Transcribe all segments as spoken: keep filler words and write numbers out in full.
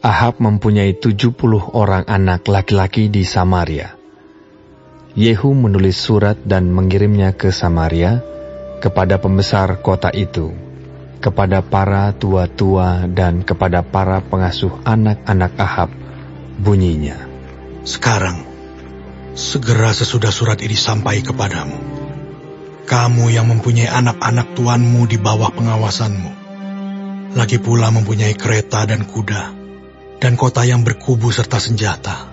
Ahab mempunyai tujuh puluh orang anak laki-laki di Samaria. Yehu menulis surat dan mengirimnya ke Samaria, kepada pembesar kota itu, kepada para tua-tua dan kepada para pengasuh anak-anak Ahab. Bunyinya, sekarang, segera sesudah surat ini sampai kepadamu, kamu yang mempunyai anak-anak tuanmu di bawah pengawasanmu, lagi pula mempunyai kereta dan kuda, dan kota yang berkubu serta senjata,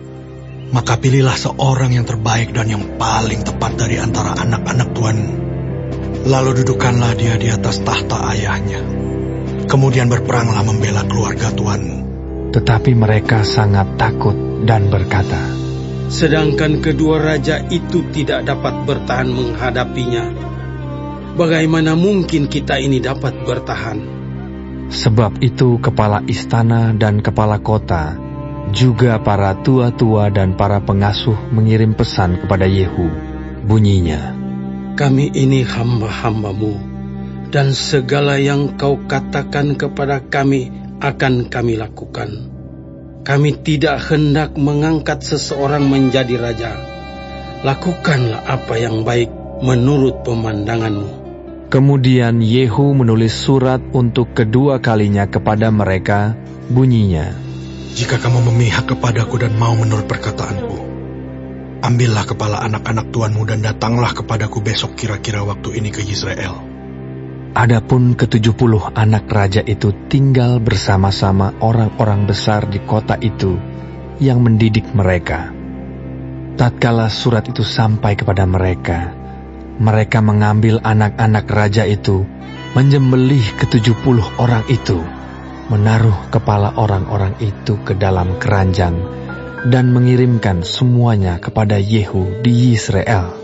maka pilihlah seorang yang terbaik dan yang paling tepat dari antara anak-anak tuanmu. Lalu dudukkanlah dia di atas tahta ayahnya. Kemudian berperanglah membela keluarga tuanmu. Tetapi mereka sangat takut dan berkata, sedangkan kedua raja itu tidak dapat bertahan menghadapinya, bagaimana mungkin kita ini dapat bertahan? Sebab itu kepala istana dan kepala kota, juga para tua-tua dan para pengasuh mengirim pesan kepada Yehu. Bunyinya, kami ini hamba-hambamu, dan segala yang kau katakan kepada kami akan kami lakukan. Kami tidak hendak mengangkat seseorang menjadi raja. Lakukanlah apa yang baik menurut pemandanganmu. Kemudian Yehu menulis surat untuk kedua kalinya kepada mereka. Bunyinya, jika kamu memihak kepadaku dan mau menurut perkataanku, ambillah kepala anak-anak tuanmu dan datanglah kepadaku besok kira-kira waktu ini ke Yisrael. Adapun ketujuh puluh anak raja itu tinggal bersama-sama orang-orang besar di kota itu yang mendidik mereka. Tatkala surat itu sampai kepada mereka, mereka mengambil anak-anak raja itu, menyembelih ketujuh puluh orang itu, menaruh kepala orang-orang itu ke dalam keranjang, dan mengirimkan semuanya kepada Yehu di Yisrael.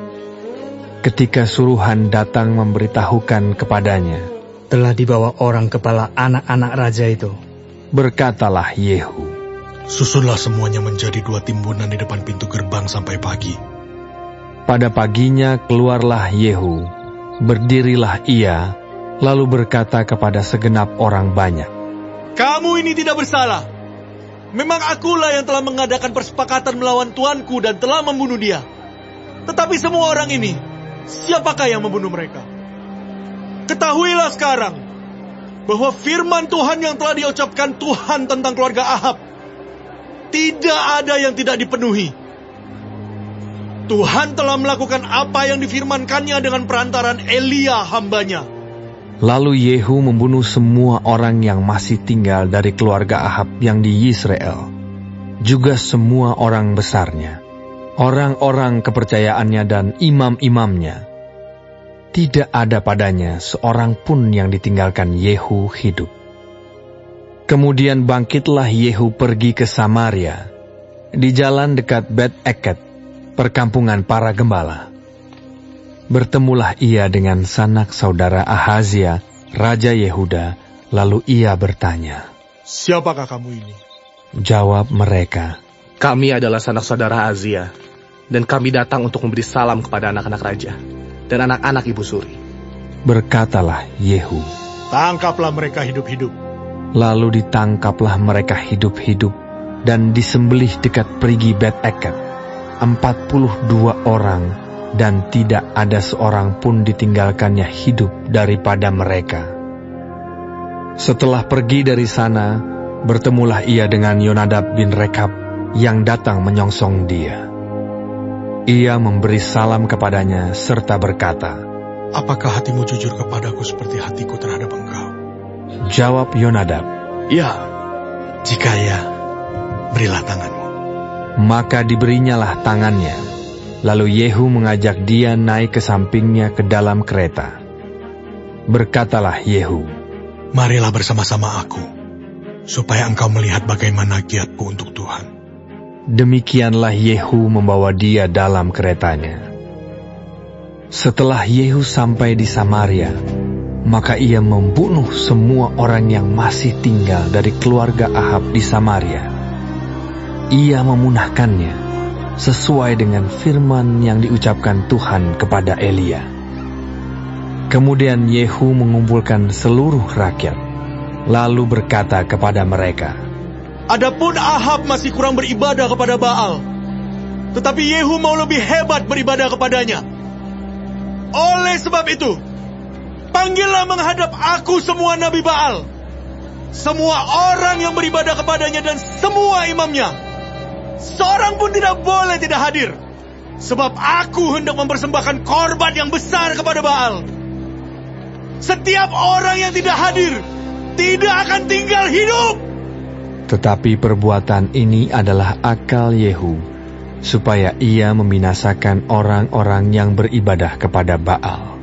Ketika suruhan datang memberitahukan kepadanya, telah dibawa orang kepala anak-anak raja itu, berkatalah Yehu, susunlah semuanya menjadi dua timbunan di depan pintu gerbang sampai pagi. Pada paginya keluarlah Yehu, berdirilah ia, lalu berkata kepada segenap orang banyak, kamu ini tidak bersalah. Memang akulah yang telah mengadakan persepakatan melawan tuanku dan telah membunuh dia. Tetapi semua orang ini, siapakah yang membunuh mereka? Ketahuilah sekarang, bahwa firman Tuhan yang telah diucapkan Tuhan tentang keluarga Ahab, tidak ada yang tidak dipenuhi. Tuhan telah melakukan apa yang difirmankannya dengan perantaran Elia hambanya. Lalu Yehu membunuh semua orang yang masih tinggal dari keluarga Ahab yang di Yisrael, juga semua orang besarnya, orang-orang kepercayaannya dan imam-imamnya. Tidak ada padanya seorang pun yang ditinggalkan Yehu hidup. Kemudian bangkitlah Yehu pergi ke Samaria, di jalan dekat Bet-Eket, perkampungan para gembala. Bertemulah ia dengan sanak saudara Ahazia, Raja Yehuda, lalu ia bertanya, siapakah kamu ini? Jawab mereka, kami adalah sanak saudara Ahazia, dan kami datang untuk memberi salam kepada anak-anak raja, dan anak-anak ibu suri. Berkatalah Yehu, tangkaplah mereka hidup-hidup. Lalu ditangkaplah mereka hidup-hidup, dan disembelih dekat perigi Bet-Eket, empat puluh dua orang, dan tidak ada seorang pun ditinggalkannya hidup daripada mereka. Setelah pergi dari sana, bertemulah ia dengan Yonadab bin Rekab yang datang menyongsong dia. Ia memberi salam kepadanya serta berkata, apakah hatimu jujur kepadaku seperti hatiku terhadap engkau? Jawab Yonadab, ya. Jika ya, berilah tanganmu. Maka diberinyalah tangannya. Lalu Yehu mengajak dia naik ke sampingnya ke dalam kereta. Berkatalah Yehu, marilah bersama-sama aku, supaya engkau melihat bagaimana giatku untuk Tuhan. Demikianlah Yehu membawa dia dalam keretanya. Setelah Yehu sampai di Samaria, maka ia membunuh semua orang yang masih tinggal dari keluarga Ahab di Samaria. Ia memunahkannya sesuai dengan firman yang diucapkan Tuhan kepada Elia. Kemudian Yehu mengumpulkan seluruh rakyat, lalu berkata kepada mereka, Adapun Ahab masih kurang beribadah kepada Baal, tetapi Yehu mau lebih hebat beribadah kepadanya. Oleh sebab itu, panggillah menghadap aku semua nabi Baal, semua orang yang beribadah kepadanya dan semua imamnya. Seorang pun tidak boleh tidak hadir, sebab aku hendak mempersembahkan korban yang besar kepada Baal. Setiap orang yang tidak hadir tidak akan tinggal hidup. Tetapi perbuatan ini adalah akal Yehu, supaya ia membinasakan orang-orang yang beribadah kepada Baal.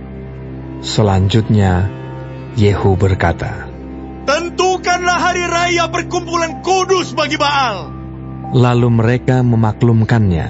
Selanjutnya, Yehu berkata, tentukanlah hari raya perkumpulan kudus bagi Baal. Lalu mereka memaklumkannya.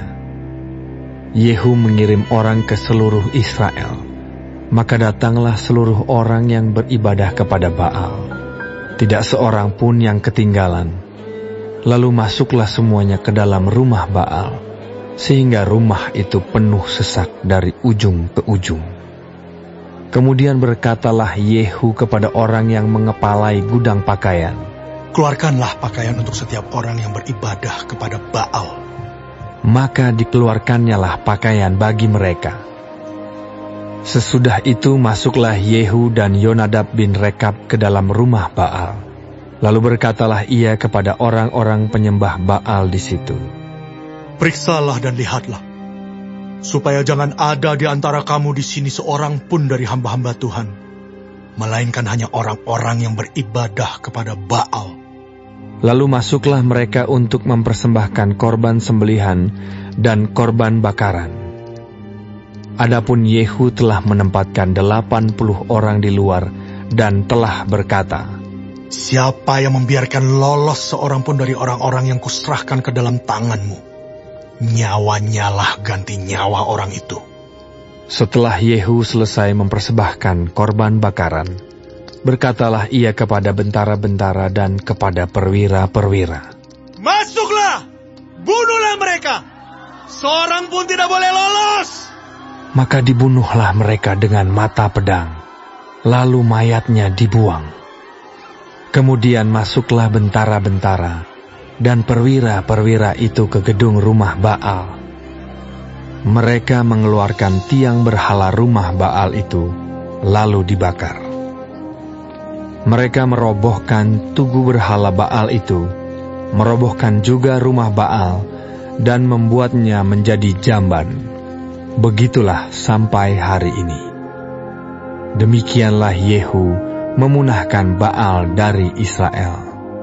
Yehu mengirim orang ke seluruh Israel, maka datanglah seluruh orang yang beribadah kepada Baal. Tidak seorang pun yang ketinggalan. Lalu masuklah semuanya ke dalam rumah Baal, sehingga rumah itu penuh sesak dari ujung ke ujung. Kemudian berkatalah Yehu kepada orang yang mengepalai gudang pakaian, keluarkanlah pakaian untuk setiap orang yang beribadah kepada Baal. Maka dikeluarkannyalah pakaian bagi mereka. Sesudah itu masuklah Yehu dan Yonadab bin Rekab ke dalam rumah Baal. Lalu berkatalah ia kepada orang-orang penyembah Baal di situ, periksalah dan lihatlah, supaya jangan ada di antara kamu di sini seorang pun dari hamba-hamba Tuhan, melainkan hanya orang-orang yang beribadah kepada Baal. Lalu masuklah mereka untuk mempersembahkan korban sembelihan dan korban bakaran. Adapun Yehu telah menempatkan delapan puluh orang di luar dan telah berkata, siapa yang membiarkan lolos seorang pun dari orang-orang yang kuserahkan ke dalam tanganmu, nyawanya lah ganti nyawa orang itu. Setelah Yehu selesai mempersembahkan korban bakaran, berkatalah ia kepada bentara-bentara dan kepada perwira-perwira, masuklah, bunuhlah mereka, seorang pun tidak boleh lolos. Maka dibunuhlah mereka dengan mata pedang, lalu mayatnya dibuang. Kemudian masuklah bentara-bentara dan perwira-perwira itu ke gedung rumah Baal. Mereka mengeluarkan tiang berhala rumah Baal itu, lalu dibakar. Mereka merobohkan tugu berhala Baal itu, merobohkan juga rumah Baal, dan membuatnya menjadi jamban. Begitulah sampai hari ini. Demikianlah Yehu memunahkan Baal dari Israel.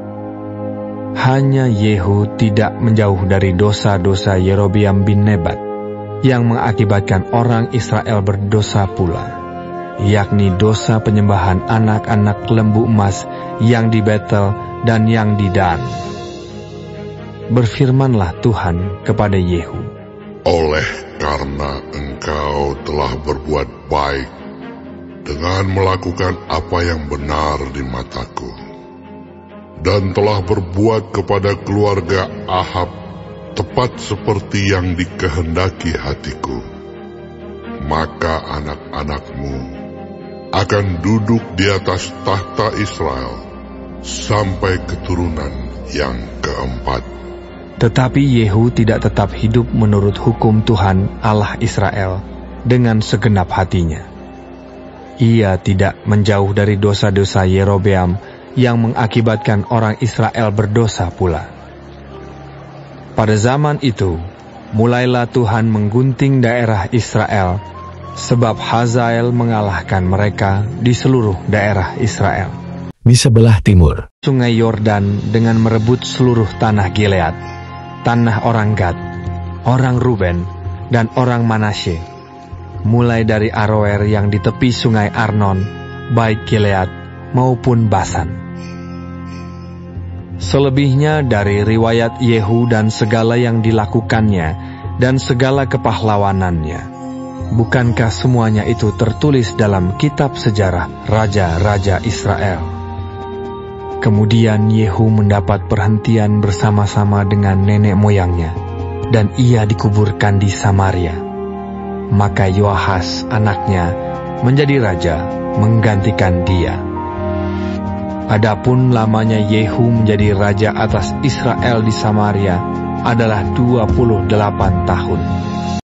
Hanya Yehu tidak menjauh dari dosa-dosa Yerobeam bin Nebat, yang mengakibatkan orang Israel berdosa pula, yakni dosa penyembahan anak-anak lembu emas yang di Betel dan yang di Dan. Berfirmanlah Tuhan kepada Yehu, oleh karena engkau telah berbuat baik dengan melakukan apa yang benar di mataku, dan telah berbuat kepada keluarga Ahab tepat seperti yang dikehendaki hatiku, maka anak-anakmu akan duduk di atas tahta Israel sampai keturunan yang keempat. Tetapi Yehu tidak tetap hidup menurut hukum Tuhan Allah Israel dengan segenap hatinya. Ia tidak menjauh dari dosa-dosa Yerobeam yang mengakibatkan orang Israel berdosa pula. Pada zaman itu, mulailah Tuhan menggunting daerah Israel, sebab Hazael mengalahkan mereka di seluruh daerah Israel. Di sebelah timur, Sungai Yordan dengan merebut seluruh tanah Gilead, tanah orang Gad, orang Ruben, dan orang Manasye, mulai dari Aroer yang di tepi sungai Arnon, baik Gilead maupun Basan. Selebihnya dari riwayat Yehu dan segala yang dilakukannya dan segala kepahlawanannya, bukankah semuanya itu tertulis dalam kitab sejarah Raja-Raja Israel? Kemudian Yehu mendapat perhentian bersama-sama dengan nenek moyangnya, dan ia dikuburkan di Samaria. Maka Yoahas anaknya menjadi raja menggantikan dia. Adapun lamanya Yehu menjadi raja atas Israel di Samaria adalah dua puluh delapan tahun.